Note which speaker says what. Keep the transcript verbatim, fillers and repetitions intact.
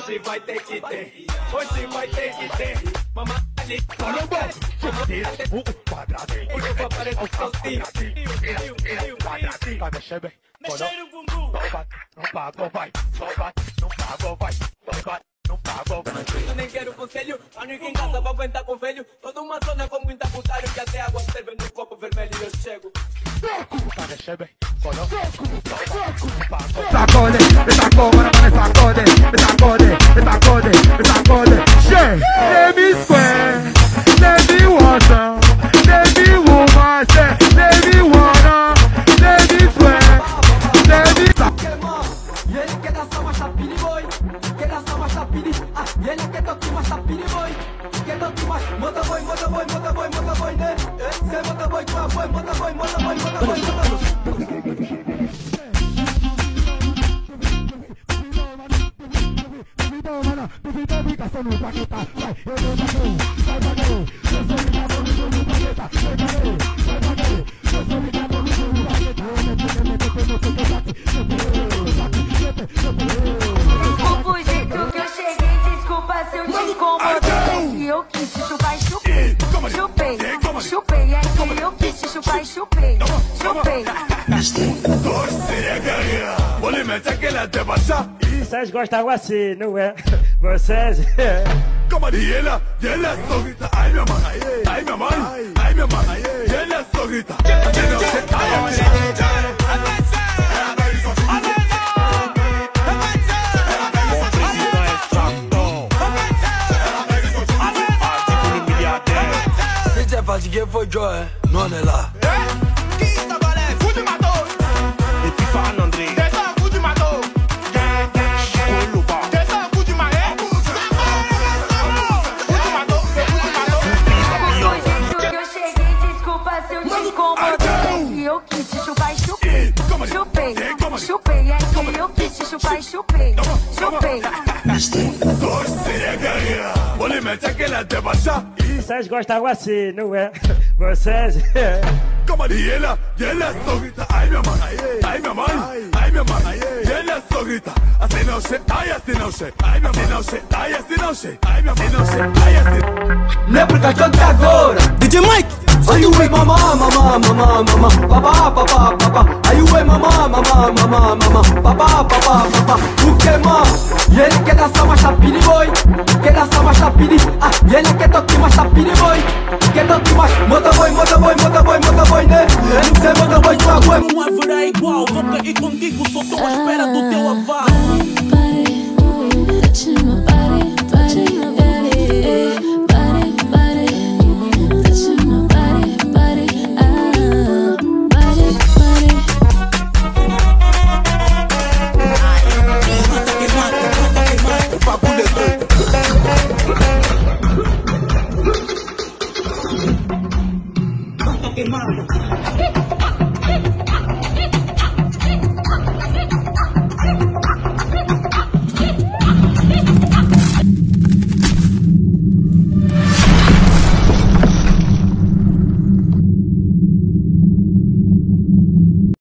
Speaker 1: Hoje vai ter que ter, hoje vai ter que ter. Mamãe,
Speaker 2: o quadradinho,
Speaker 1: hoje eu vou aparecer sozinho.
Speaker 2: o quadradinho, vai mexer bem.
Speaker 1: Mexer o bumbum.
Speaker 2: Não pagou, vai, não bate, não pagou, vai, não bate, não pagou.
Speaker 1: Eu nem quero conselho, a única em casa vai aguentar com velho. Toda uma zona com muita putaria que até água serve no copo vermelho e eu chego.
Speaker 2: Vai mexer bem. Sacode, me sacode, me sacode, me sacode, me sacode, me sacode. Che, let me square, let me water, let me woman, let me wanna, let me square, let me.
Speaker 1: E ele quer dançar uma chapini boy, quer dançar uma chapini, ah, e ele quer tocar uma chapini boy, quer tocar uma moda boy, moda boy, moda boy, moda boy, né? Cê moda boy, com a boy, moda boy, moda boy, moda boy, moda boy.
Speaker 3: Desculpa o jeito que eu cheguei, desculpa se eu te incomodei. Que eu quis te chupar e chupei, chupei, chupei. É que eu quis te chupar e chupei, chupei.
Speaker 4: Vocês gostam assim, não é? Vocês...
Speaker 2: E ela, e ela é sorrita, ai minha mãe, ai minha mãe, ai minha mãe, e ela é sorrita.
Speaker 1: C'est fatigué, faut jouer, nous on est là.
Speaker 5: Qui t'a balé, fou du matos.
Speaker 4: Et puis Fan André.
Speaker 5: Descends, fou du matos. Descends, fou du maé. Fou du matos, fou du matos.
Speaker 3: Que eu cheguei, desculpa se eu te incomodei. Que eu quis te chupar e chupei, chupei, chupei. É que eu quis te chupar e chupei, chupei.
Speaker 4: Vocês gostam assim, não é? Vocês...
Speaker 2: E ela, e ela é sorrita, ai minha mãe, ai minha mãe, ai minha mãe, e ela é sorrita. Assim não sei, ai assim não sei, ai minha mãe não sei, ai assim não sei, ai minha mãe não sei, ai assim.
Speaker 1: Lembra que a gente agora, D J Mike. Aí o ei mamá, mamá, mamá, mamá, papá, papá, papá. Aí o ei mamá, mamá, mamá, mamá, papá, papá, papá. O que mais? E ele quer dançar uma chapini boy, quer dançar uma chapini, ah, e ele quer tocar uma chapini boy, quer tocar uma moda boy, moda boy, moda boy, moda boy, né? Cê moda boy, com a boy.
Speaker 6: Não haverá igual, vou cair contigo, só tô à espera do teu aval.
Speaker 7: Queimado.